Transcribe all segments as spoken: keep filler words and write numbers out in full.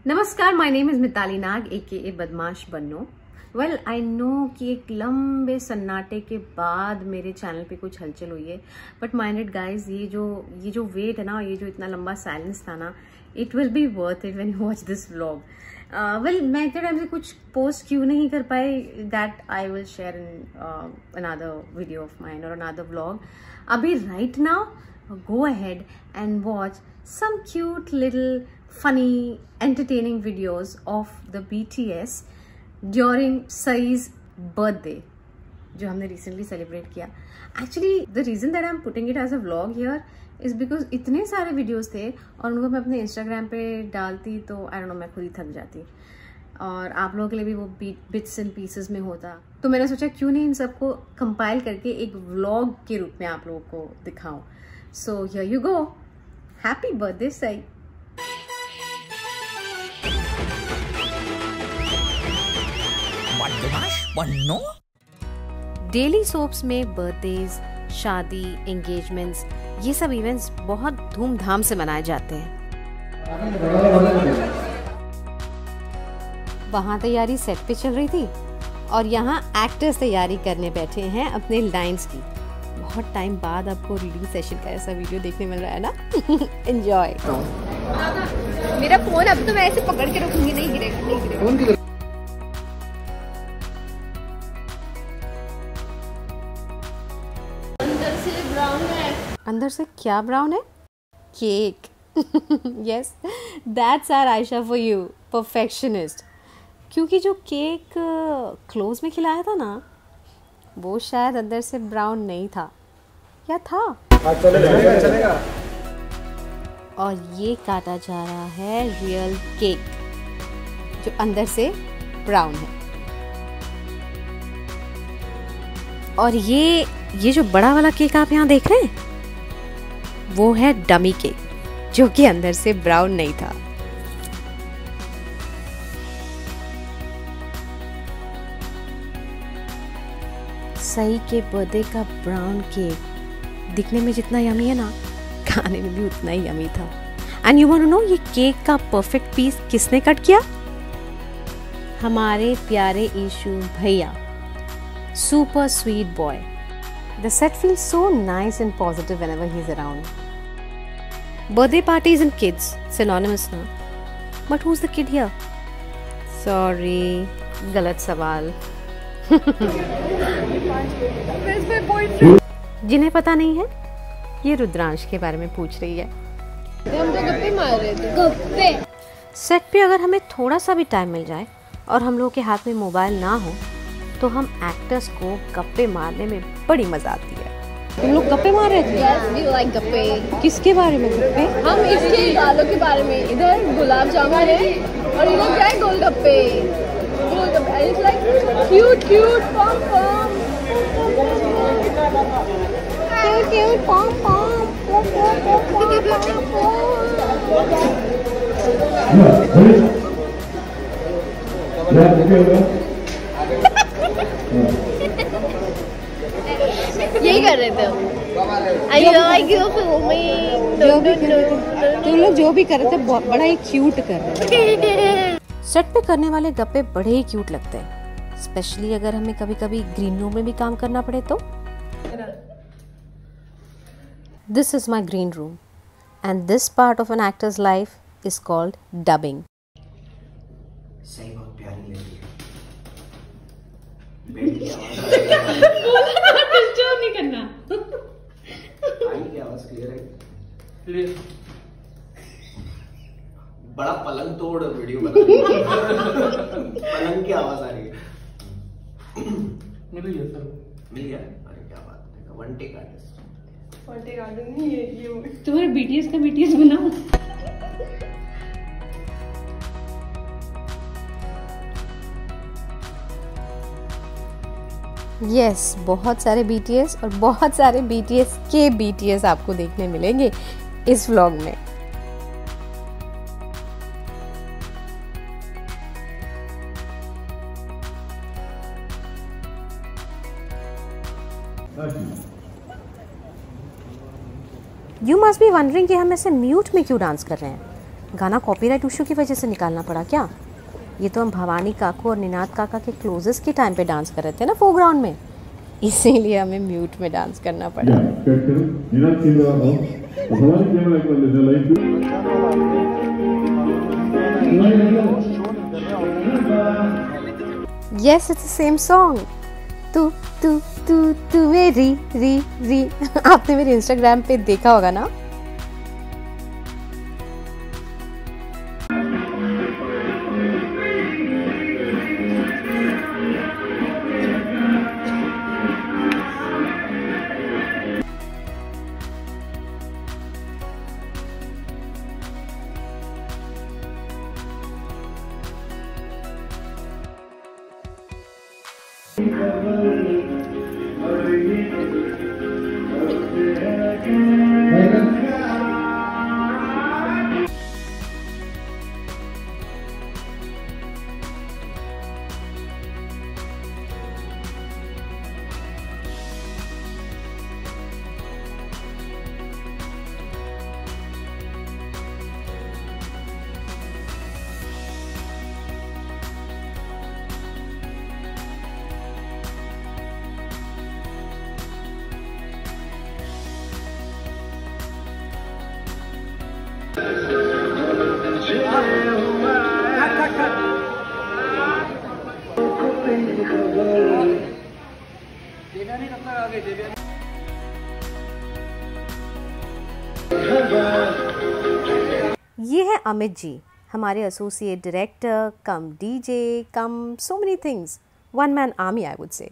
नमस्कार, my name is Mitali Nag A K A बदमाश बन्नो। Well I know कि एक लंबे सन्नाटे के बाद मेरे चैनल पे कुछ हलचल हुई है, बट माइंडेड गाइज, ये जो ये जो वेट है ना, ये जो इतना लंबा साइलेंस था ना, it will be worth it when you watch this vlog. Well मैं इतने टाइम से कुछ पोस्ट क्यों नहीं कर पाई, that I will share in another video of mine और अनदर व्लॉग। अभी right now go ahead and watch some cute little funny entertaining videos of the B T S during Sai's birthday जो हमने recently celebrate किया। Actually the reason that I'm putting it as a vlog here is because इतने सारे videos थे और उनको मैं अपने Instagram पे डालती तो I don't know, मैं खुद ही थक जाती और आप लोगों के लिए भी वो bits and pieces में होता। तो मैंने सोचा क्यों नहीं इन सबको कंपाइल करके एक vlog के रूप में आप लोगों को दिखाऊं। So here you go. Happy birthday, Sai. Daily soaps में बर्थडेज, शादी, एंगेजमेंट्स, ये सब इवेंट्स बहुत धूमधाम से मनाए जाते हैं। वहाँ तैयारी सेट पे चल रही थी और यहाँ एक्टर्स तैयारी करने बैठे हैं अपने लाइंस की। बहुत टाइम बाद आपको रीडिंग सेशन का ऐसा वीडियो देखने मिल रहा है ना। एंजॉय। मेरा फोन अब तो मैं ऐसे पकड़ के रखूंगी, नहीं गिरेगा, नहीं गिरेगा। अंदर से ब्राउन है। अंदर से क्या ब्राउन है? Cake. Yes, that's our Ayesha for you, perfectionist. क्योंकि जो केक क्लोज में खिलाया था ना, वो शायद अंदर से ब्राउन नहीं था, या था? चलेगा, चलेगा। और ये काटा जा रहा है रियल केक जो अंदर से ब्राउन है। और ये ये जो बड़ा वाला केक आप यहाँ देख रहे हैं, वो है डमी केक जो कि अंदर से ब्राउन नहीं था। सई के बर्थडे का ब्राउन केक दिखने में जितना यमी है ना, खाने में भी उतना ही यमी था। And you want to know ये केक का परफेक्ट पीस किसने कट किया? हमारे प्यारे ईशु भैया, super sweet boy. The set feels so nice and positive whenever he is around. Birthday parties and kids synonymous ना, but who is the kid here? Sorry, गलत सवाल। जिन्हें पता नहीं है, ये रुद्रांश के बारे में पूछ रही है। हम तो गप्पे मार रहे थे। गप्पे। सेट पे अगर हमें थोड़ा सा भी टाइम मिल जाए और हम लोगों के हाथ में मोबाइल ना हो, तो हम एक्टर्स को गप्पे मारने में बड़ी मजा आती है। तुम लोग गप्पे मार रहे थे? Yes, we like गप्पे। किसके बारे में गप्पे? हम इसके गालों के बारे में। इधर गुलाब जामुन है और इधर क्या है? गोलगप्पे। गोलगप्पे। It's like cute, cute, pom pom. Cute, cute, pom pom. Pom pom pom pom pom. यही कर रहे थे हम। I like you filming. जो भी कर रहे थे, तुम लोग जो भी कर रहे थे बड़ा ही क्यूट कर रहे थे। सेट पे करने वाले गप्पे बड़े ही क्यूट लगते हैं, स्पेशली अगर हमें कभी कभी ग्रीन रूम में भी काम करना पड़े तो। This is my green room and this part of an actor's life is called dubbing. सही बहुत प्यारी लगी है। डिस्टर्ब नहीं करना। आई की आवाज क्लियर है? क्लियर। बड़ा पलंग तोड़ वीडियो बना पलंग की आवाज आ रही है। मिल गया सर, मिल गया। अरे क्या बात है, one take artist. One take artist नहीं है ये। तुम्हारे बीटीएस का बीटीएस बनाओ। यस yes, बहुत सारे बीटीएस और बहुत सारे बीटीएस के बीटीएस आपको देखने मिलेंगे इस व्लॉग में। यू मस्ट बी वंडरिंग कि हम ऐसे म्यूट में क्यों डांस कर रहे हैं। गाना कॉपीराइट इशू की वजह से निकालना पड़ा क्या? ये तो हम भवानी काकू और निनाद काका के क्लोजेस के टाइम पे डांस कर रहे थे ना फोरग्राउंड में, इसीलिए हमें म्यूट में डांस करना पड़ा। Yes, it's the same song. तू तू तू तू मेरी री री आपने मेरे इंस्टाग्राम पे देखा होगा ना। ये है अमित जी, हमारे associate director cum DJ cum so many things, one man army I would say.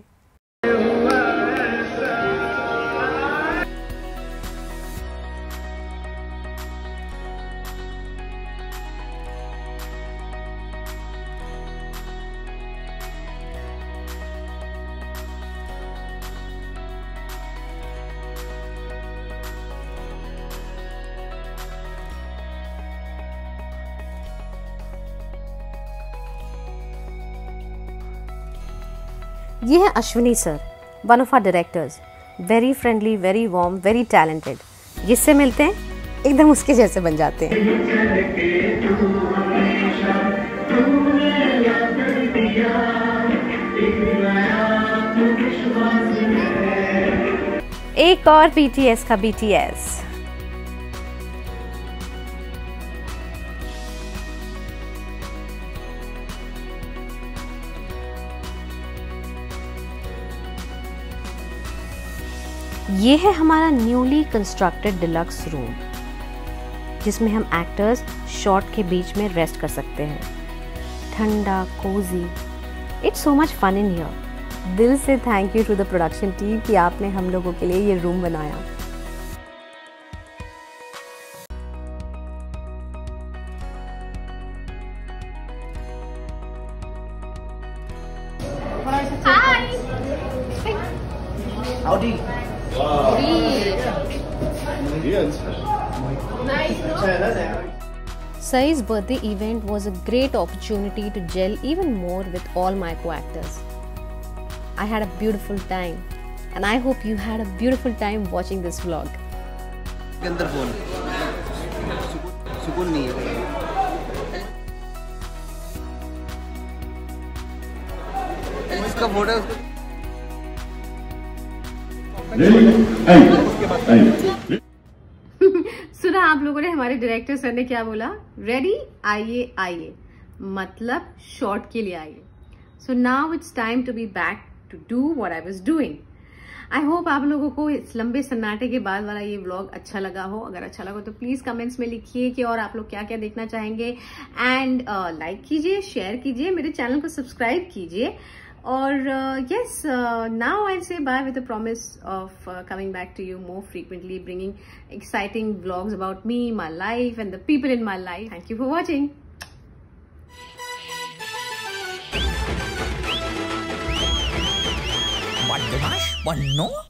ये है Ashwini sir, one of our directors, very friendly, very warm, very talented. जिससे मिलते हैं एकदम उसके जैसे बन जाते हैं। एक और बीटीएस का बीटीएस। ये है हमारा न्यूली कंस्ट्रक्टेड डिलक्स रूम, जिसमें हम एक्टर्स शॉट के बीच में रेस्ट कर सकते हैं। ठंडा, cosy, it's so much fun in here. दिल से thank you to the production team कि आपने हम लोगों के लिए ये रूम बनाया। Howdy. Wow. Sai's birthday event was a great opportunity to gel even more with all my co-actors. I had a beautiful time and I hope you had a beautiful time watching this vlog. के अंदर phone सुकून नहीं है। इसका photo सुना आप लोगों ने हमारे डायरेक्टर सर ने क्या बोला? रेडी, आइए आइए, मतलब शॉट के लिए आइए। So now it's time to be back to do what I was doing. I hope आप लोगों को इस लंबे सन्नाटे के बाद वाला ये व्लॉग अच्छा लगा हो। अगर अच्छा लगा तो प्लीज कमेंट्स में लिखिए कि और आप लोग क्या क्या देखना चाहेंगे। एंड लाइक कीजिए, शेयर कीजिए, मेरे चैनल को सब्सक्राइब कीजिए। और yes, uh, now I'll say bye with a promise of uh, coming back to you more frequently, bringing exciting vlogs about me, my life, and the people in my life. Thank you for watching. What, Dimash? What, no?